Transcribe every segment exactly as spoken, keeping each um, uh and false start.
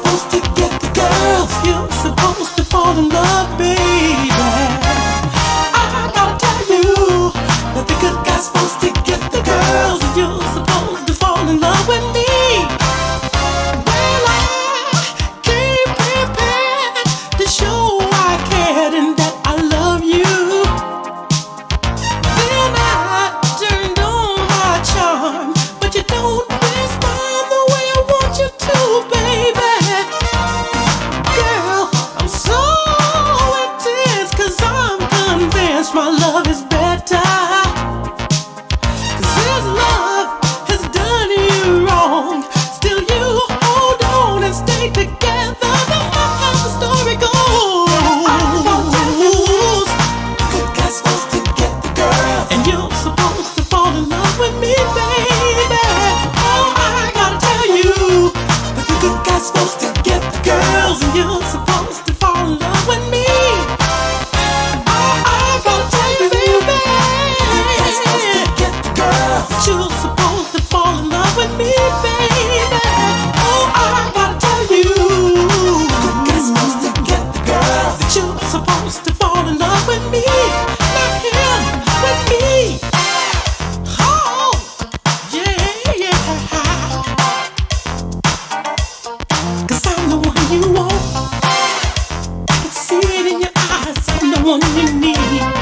supposed to get the girls. You're supposed to fall in love, baby. I gotta tell you that the good guy's supposed to get the girls. You're supposed to fall in love with me. Well, I came prepared to show I cared and that I love you. Then I turned on my charm, but you don't respond the way I want you to, baby. Girl, I'm so intense, cause I'm convinced my love is better. Cause his love has done you wrong. Still you hold on and stay together. That's how the story goes. Good guy's supposed to get the girl, and you're supposed to fall in love with me, baby. Oh, I gotta tell you that the good guy's supposed to get the girls, and you're supposed to fall in love with me. Oh, I gotta tell you, baby, get the girls, that you're supposed to fall in love with me, baby. Oh, I gotta tell you, the good guy's supposed to get the girls, that you're supposed to fall in love with me, not him, with me. Oh, yeah, yeah. Cause I'm the one you want. I can see it in your eyes. I'm the one you need.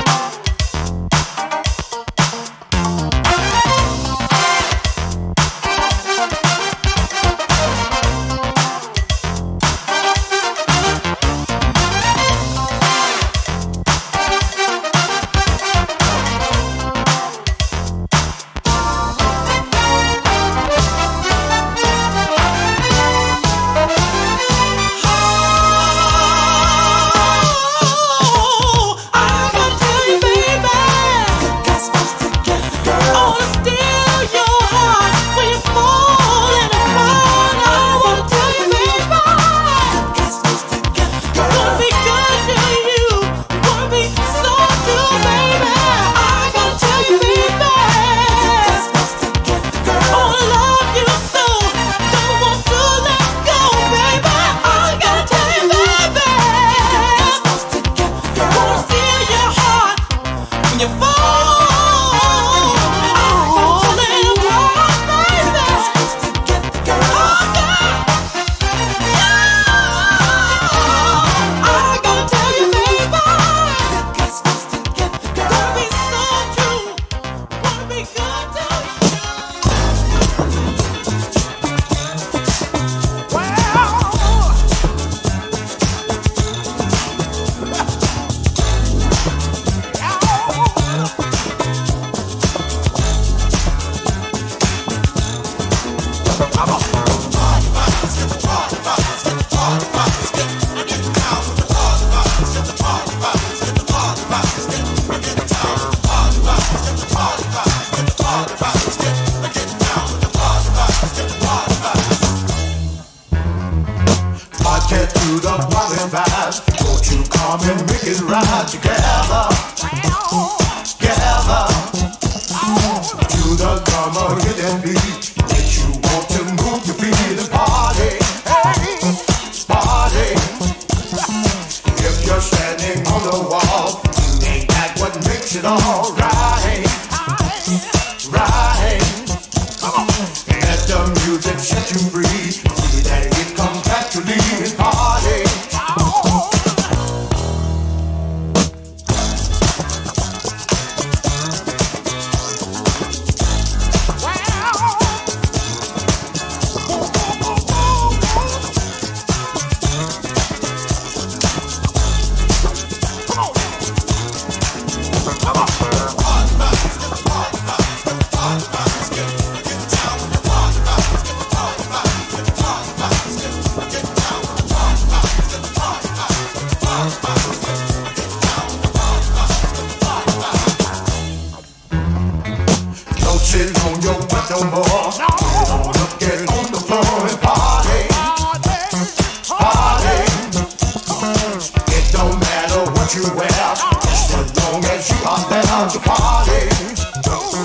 Oh, I gotta tell you, baby, good guy's supposed to get the girl. I wanna steal your heart when you're falling apart. I wanna tell you, baby, good guy's supposed to get the girl. Wanna be good to you, wanna be so true, baby. I gotta tell you, baby, good guy's supposed to get the girl. I wanna love you so, don't want to let go, baby. I gotta tell you, baby, good guy's supposed to get the girl. Wanna steal your heart when you fall. Get to the party vibes. Won't you come and make it right together? Together. To the drum of hidden beat. Makes you want to move your feet and party. Hey, party. If you're standing on the wall, ain't that what makes it all right? Right. Let the music set you free. See that it comes back to leave and party.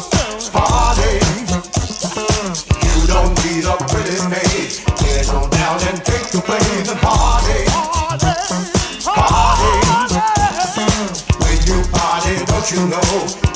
Party. You don't need a pretty maid. Get on down. out and take the place and party. Party. When you party, don't you know?